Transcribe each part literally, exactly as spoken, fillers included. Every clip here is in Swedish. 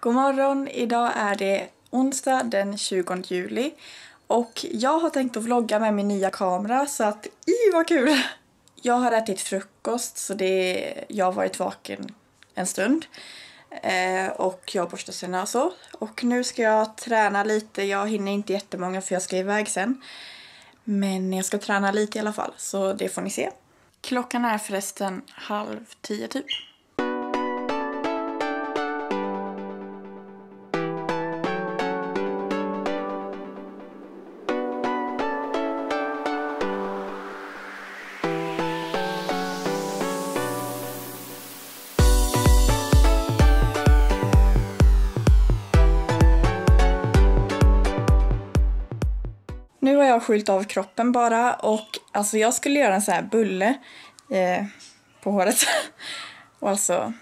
God morgon, idag är det onsdag den tjugonde juli och jag har tänkt att vlogga med min nya kamera så att, i vad kul! Jag har ätit frukost så det jag har varit vaken en stund eh, och jag borstar tänderna så. Och nu ska jag träna lite, jag hinner inte jättemånga för jag ska iväg sen. Men jag ska träna lite i alla fall så det får ni se. Klockan är förresten halv tio typ. Nu har jag skylt av kroppen bara och alltså jag skulle göra en sån här bulle eh, på håret. Och alltså,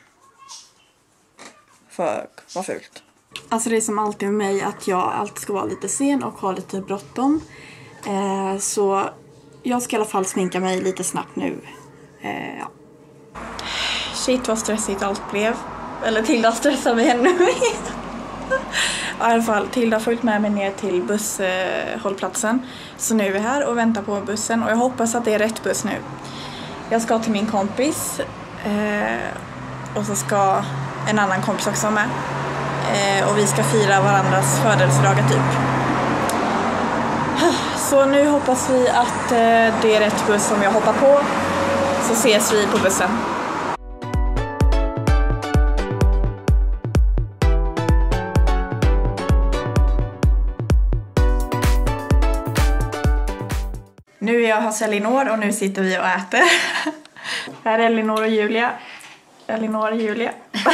för vad fult. Alltså det är som alltid med mig att jag alltid ska vara lite sen och ha lite bråttom. Eh, så jag ska i alla fall sminka mig lite snabbt nu. Eh, ja. Shit vad stressigt allt blev. Eller Tilda stressar mig ännu mer. I alla fall, Tilda har följt med mig ner till busshållplatsen. Så nu är vi här och väntar på bussen. Och jag hoppas att det är rätt buss nu. Jag ska till min kompis. Eh, och så ska en annan kompis också med. Eh, och vi ska fira varandras födelsedagar typ. Så nu hoppas vi att eh, det är rätt buss som jag hoppar på. Så ses vi på bussen. Nu är jag hos Elinor och nu sitter vi och äter. Här är Elinor och Julia. Elinor och Julia.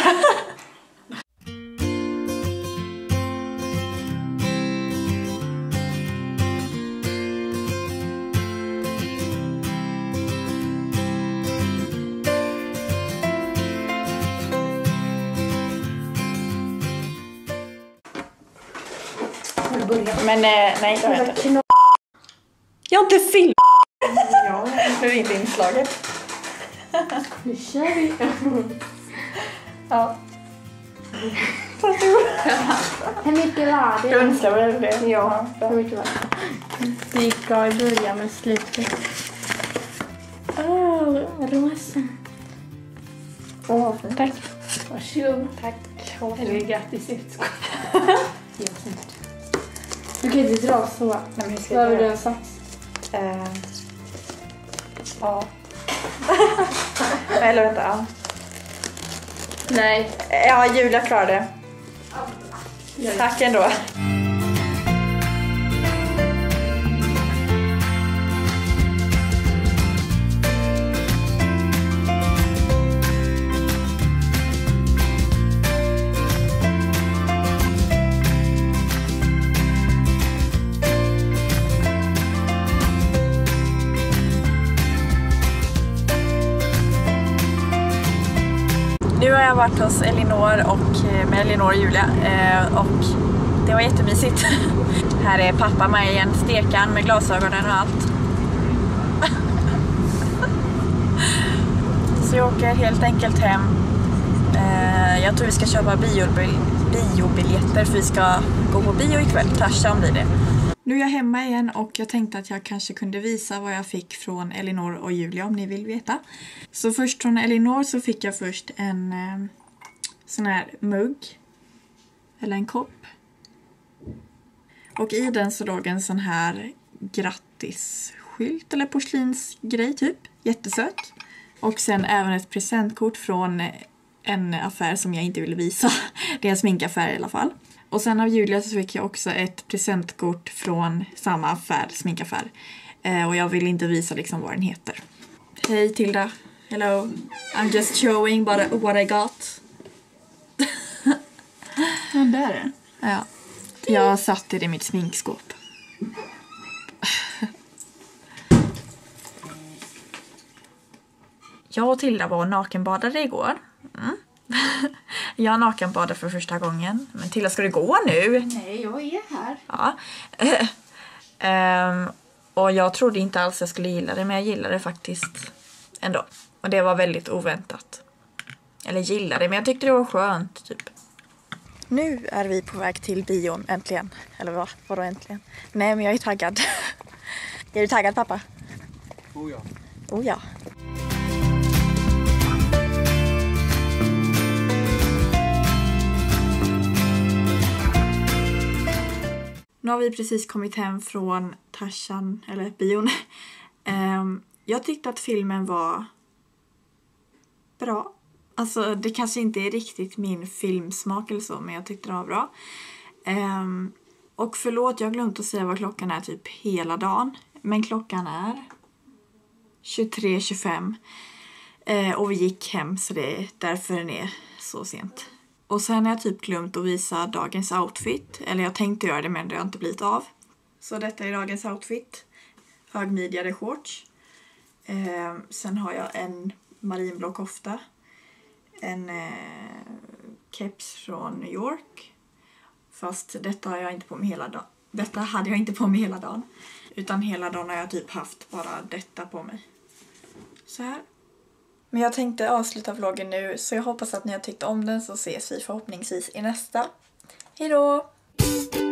Men nej, nej det har jag inte. Jag har inte film. Ja, nu är inte inslaget. Nu kör vi. Ja. Hur mycket var det? Jag önskar väl det. Ja, hur mycket var det? Det gick bra i början men slutet. Åh, rosa. Åh, tack. Varsågod. Tack. Eller grattis i utskott. Du kan inte dra så. Nej, men hur ska vad jag vill du göra? ha sagt? Uh, ja. Eller vänta, ja. Nej. Ja, Julia klarar det. Tack ändå. Nu har jag varit hos Elinor och med Elinor och Julia eh, och det var jättemysigt. Här är pappa med igen, stekan med glasögonen och allt. Så jag åker helt enkelt hem. Eh, jag tror vi ska köpa biobil- biobiljetter för vi ska gå på bio ikväll. Tarzan blir det. Nu är jag hemma igen och jag tänkte att jag kanske kunde visa vad jag fick från Elinor och Julia om ni vill veta. Så först från Elinor så fick jag först en eh, sån här mugg. Eller en kopp. Och i den så låg en sån här grattisskylt eller porslinsgrej typ. Jättesöt. Och sen även ett presentkort från en affär som jag inte ville visa. Det är en sminkaffär i alla fall. Och sen av Julia så fick jag också ett presentkort från samma affär, sminkaffär. Eh, och jag vill inte visa liksom vad den heter. Hej Tilda. Hello. I'm just showing what, what I got. Ja, där är det. Ja. Jag satte det i mitt sminkskåp. Jag och Tilda var nakenbadade igår. Mm. Jag nakenbadade för första gången. Men Tilda, ska det gå nu? Nej, jag är här. Ja. um, och jag trodde inte alls jag skulle gilla det. Men jag gillade det faktiskt ändå. Och det var väldigt oväntat. Eller gillade, men jag tyckte det var skönt typ. Nu är vi på väg till bion, äntligen. Eller vad? Vadå äntligen? Nej, men jag är taggad. Är du taggad, pappa? Oh ja. Oh ja. Nu har vi precis kommit hem från Tarzan, eller bion. um, jag tyckte att filmen var bra. Alltså det kanske inte är riktigt min filmsmak eller så, men jag tyckte det var bra. Um, och förlåt, jag har glömt att säga vad klockan är typ hela dagen. Men klockan är tjugotre tjugofem. Uh, och vi gick hem, så det är därför den är så sent. Och sen har jag typ glömt att visa dagens outfit. Eller jag tänkte göra det, men det har inte blivit av. Så detta är dagens outfit. Högmidjade shorts. Uh, sen har jag en marinblå kofta. En eh, keps från New York. Fast detta har jag inte på mig hela dagen. Detta hade jag inte på mig hela dagen. Utan hela dagen har jag typ haft bara detta på mig. Så här. Men jag tänkte avsluta vloggen nu. Så jag hoppas att ni har tyckt om den. Så ses vi förhoppningsvis i nästa. Hej då!